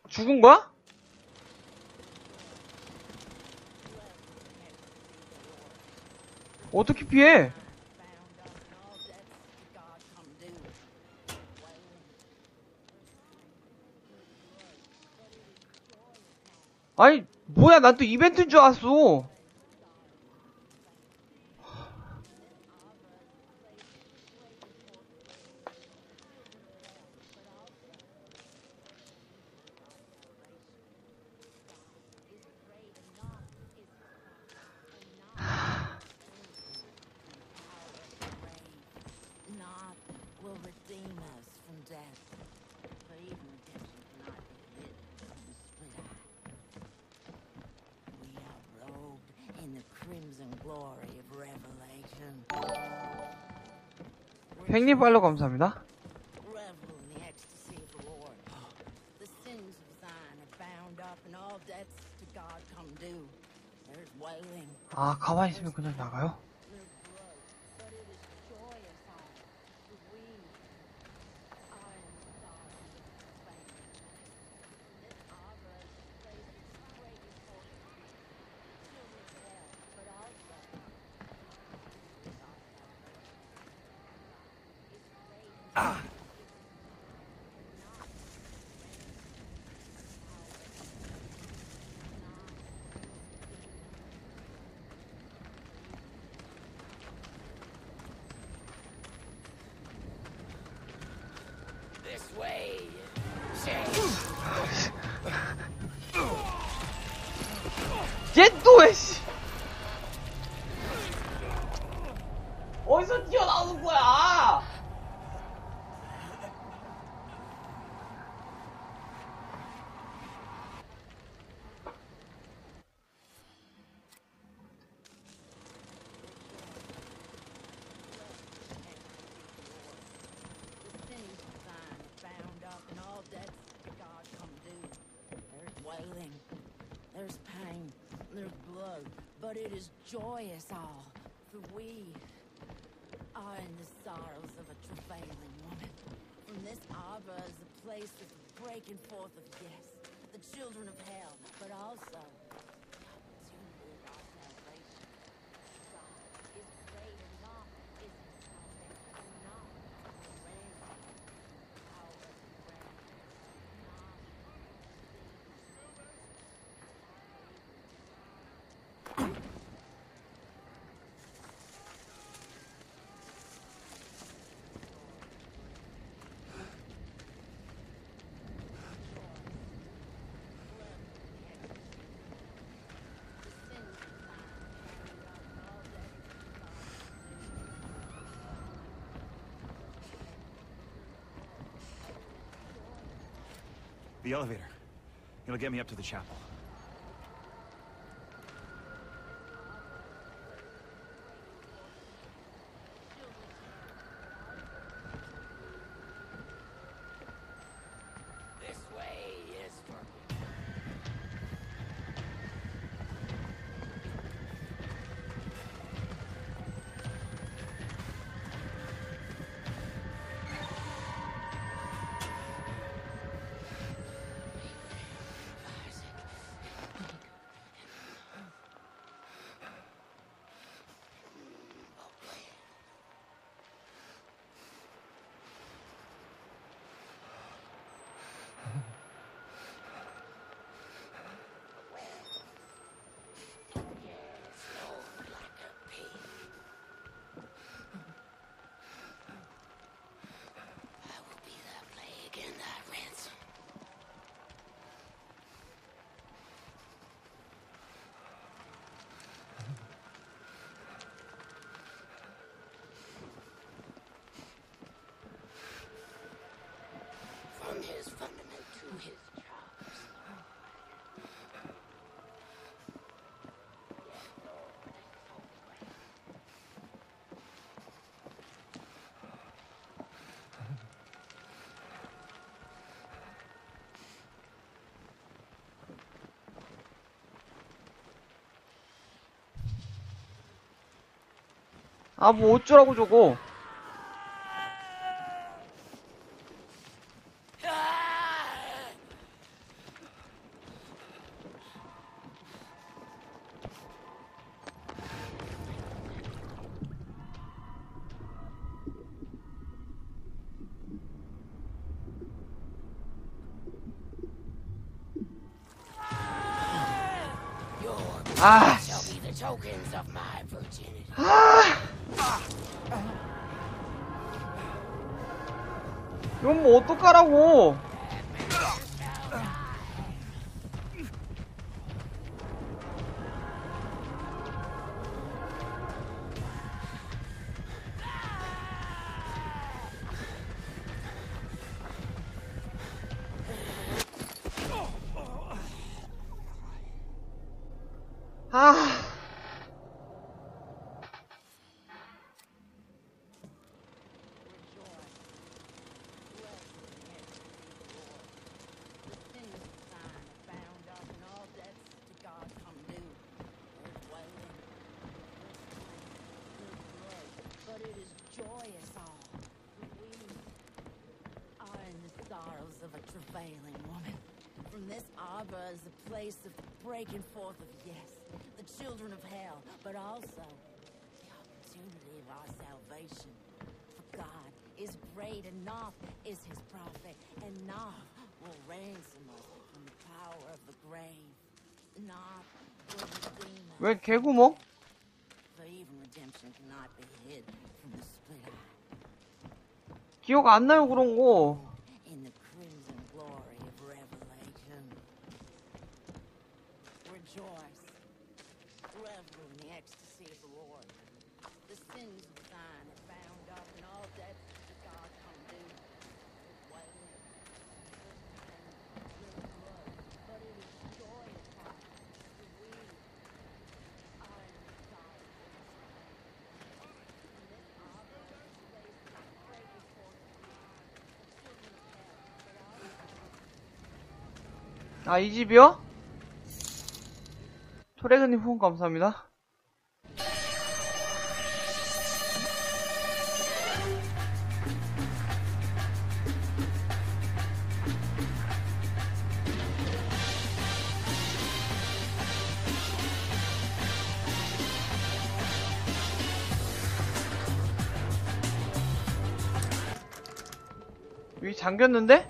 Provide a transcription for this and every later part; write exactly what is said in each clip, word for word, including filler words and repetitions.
죽은 거야? 어떻게 피해? 아니, 뭐야, 난 또 이벤트인 줄 알았어. 행님 팔로 감사합니다. 아, 가만히 있으면 그냥 나가요? 얘 또 왜, 씨. 어디서 튀어나오는 거야? There's pain, there's blood, but it is joyous all, for we are in the sorrows of a travailing woman. From this arbor is the place of the breaking forth of yes, the children of hell, but also the opportunity of our salvation. God is great and not is his salvation, and not the rain, power of the rain, not The elevator. It'll get me up to the chapel. this way is for from his fundament to his jobs. 아, 뭐 어쩌라고 저거. 아, Shall be the tokens of my virginity. 이건 뭐 어떡하라고. 아. But it is joyous all. We are in the sorrows of a travailing woman. From this arbor is a place of the breaking forth of yes, the children of hell, but also the opportunity of our salvation. For God is great, and Noth is his prophet, and Noth will ransom us from the power of the grave. Noth will redeem us. 왜 개구멍? For even redemption cannot be hid from the split eye. 기억 안 나요, 그런 거. In the crimson glory of revelation. Rejoice. Revel in the ecstasy of the Lord. The sins of thine are bound up, and all debts to God come due. Wailing, there's pain, there's blood, but it is joyous heart. For we are in the sorrow. In this arbor is a place of breaking forth of the children of hell, but also 아, 이 집이요? 토레그님 후원 감사합니다. 여기 잠겼는데?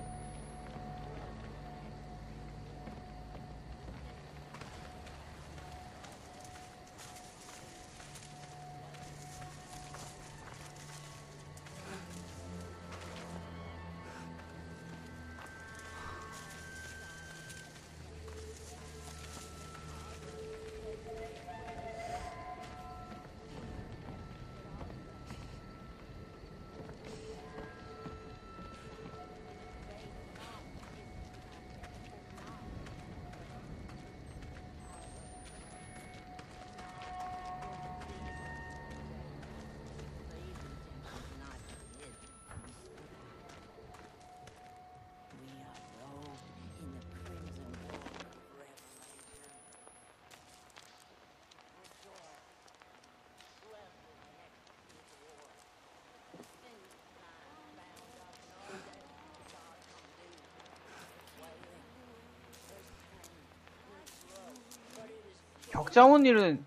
격자원 일은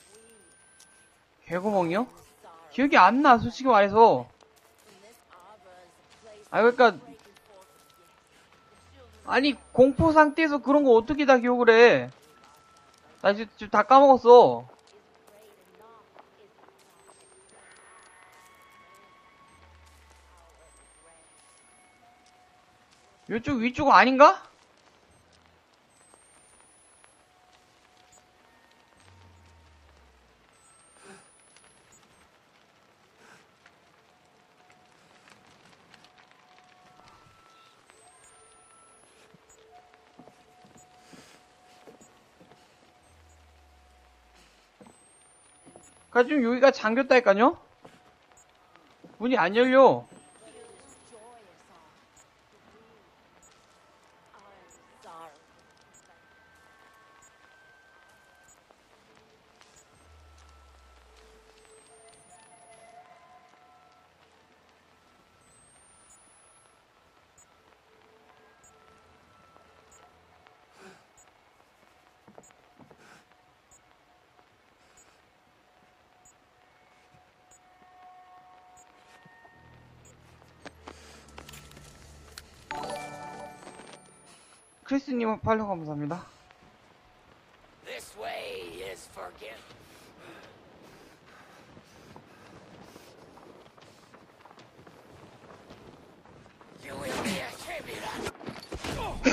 개구멍이요? 기억이 안 나, 솔직히 말해서. 아, 그러니까 아니 공포 상태에서 그런 거 어떻게 다 기억을 해? 나 지금, 지금 다 까먹었어. 이쪽 위쪽 아닌가? 가 지금 여기가 잠겼다니까요? 문이 안 열려. 크리스님 팔로우 감사합니다. This way. is forgiven. You will be a tribute.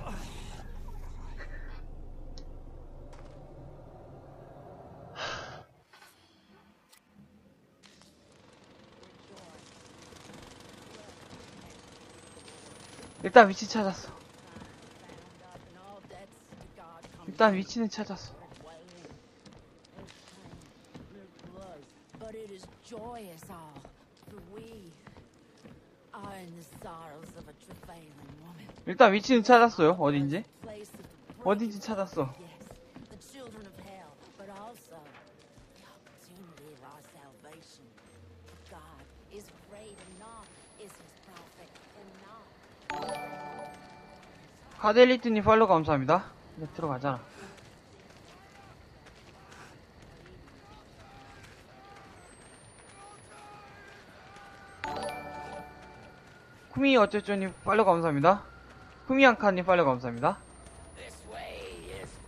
일단 위치 찾았어. 일단 위치는 찾았어. But it is joyous all, for we are in the sorrows of a travailing woman. 일단 위치는 찾았어요. 어딘지. 어딘지 찾았어. Yes, the children of hell, but also the opportunity of our salvation. For God is great and not is his prophet and not. 가델리트님 팔로우 감사합니다. 이제 들어가잖아. 쿠미 어쩌쩌님 팔로우 감사합니다. 쿠미앙카님 팔로우 감사합니다. This way is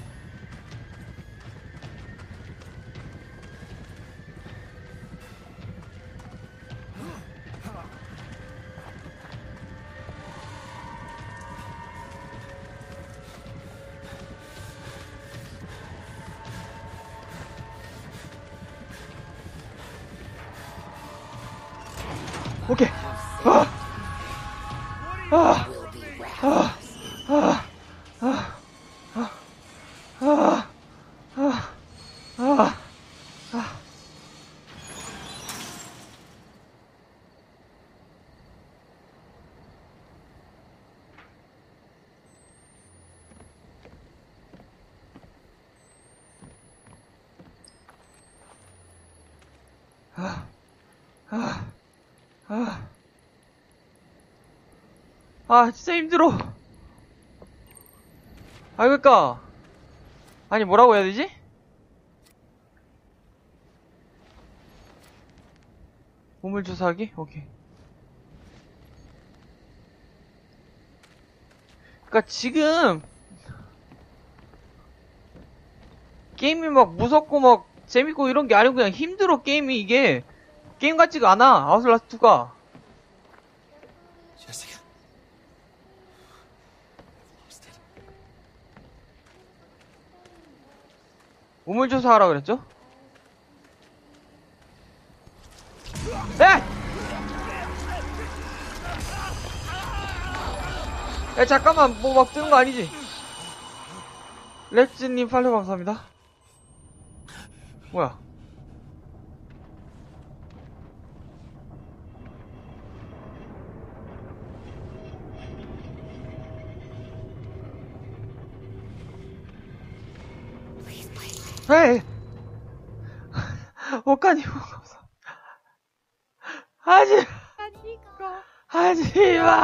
오케이. 아! 아! 아! 아! 아! 아! 아! 아! 아! 아! 아! 아, 아, 진짜 힘들어. 아, 그니까. 아니, 뭐라고 해야 되지? 보물 주사하기? 오케이. 그니까 지금, 게임이 막 무섭고 막 재밌고 이런 게 아니고 그냥 힘들어, 게임이 이게. 게임 같지가 않아, 아웃라스트가. Jessica. Lost it. 우물조사 하라 그랬죠? 야! 야, 잠깐만, 뭐 막 뜨는 거 아니지? 렛츠님 팔로우 감사합니다. 뭐야? 에이! 오카님 감사합니다. 하지, 하지 마!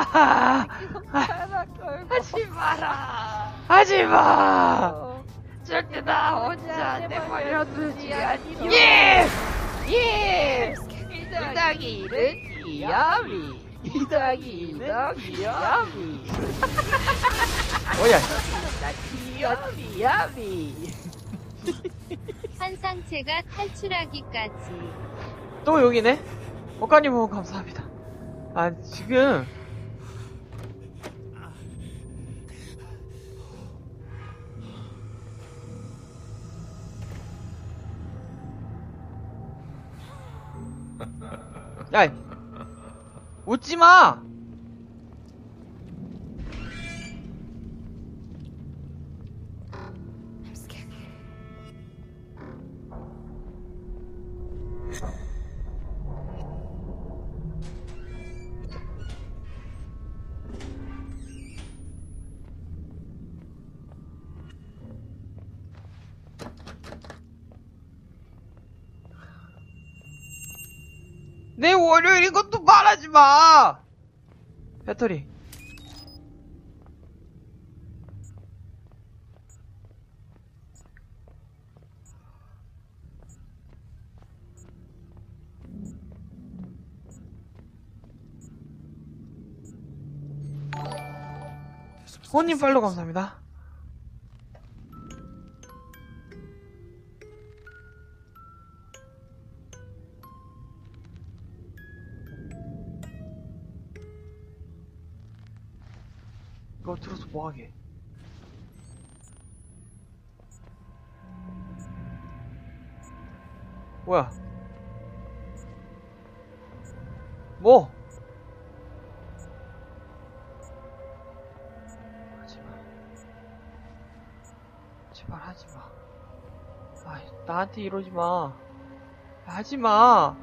하지 마라! 하지 마! 절대 나 혼자 내버려두지 않니? 예! 예! 이 더하기 일은 이야미. 이 더하기 일은 이야미. 뭐야? 이야미, 이야미. 환상체가 탈출하기까지. 또 여기네? 오카님 후원 감사합니다. 아, 지금. 야, 웃지 마! 내 월요일인 것도 말하지 마! 배터리. 호님 팔로 감사합니다. 이거 들어서 뭐하게. 뭐야? 뭐? 하지마. 제발 하지마. 아, 나한테 이러지마. 하지마.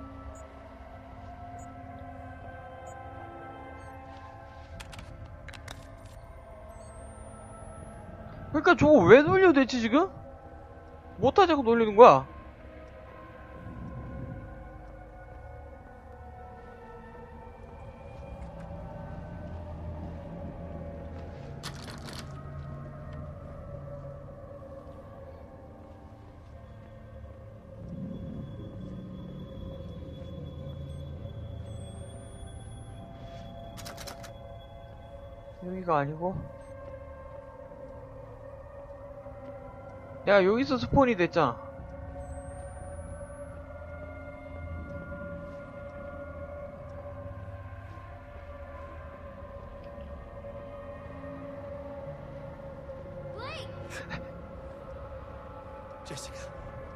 그러니까 저거 왜 놀려 대체 지금? 못하자고 놀리는 거야? 여기가 아니고 내가 여기서 스폰이 됐잖아. Jessica.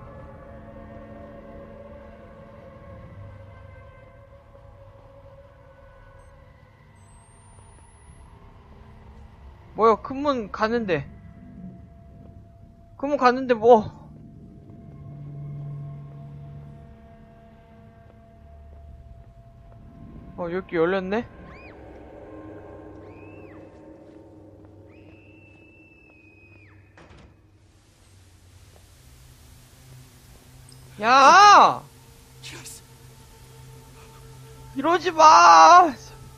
뭐야, 큰 문 가는데. 큰 문 가는데 뭐. 어, 여기 열렸네? 야! Jess. 이러지 마!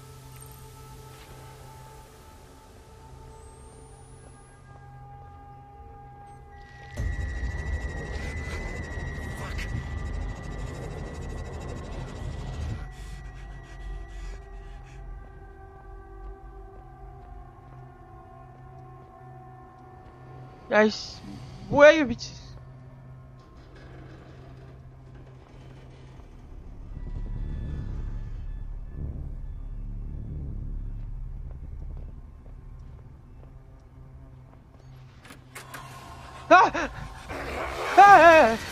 야이씨, 뭐야 이거 미친. 아! 아! 아!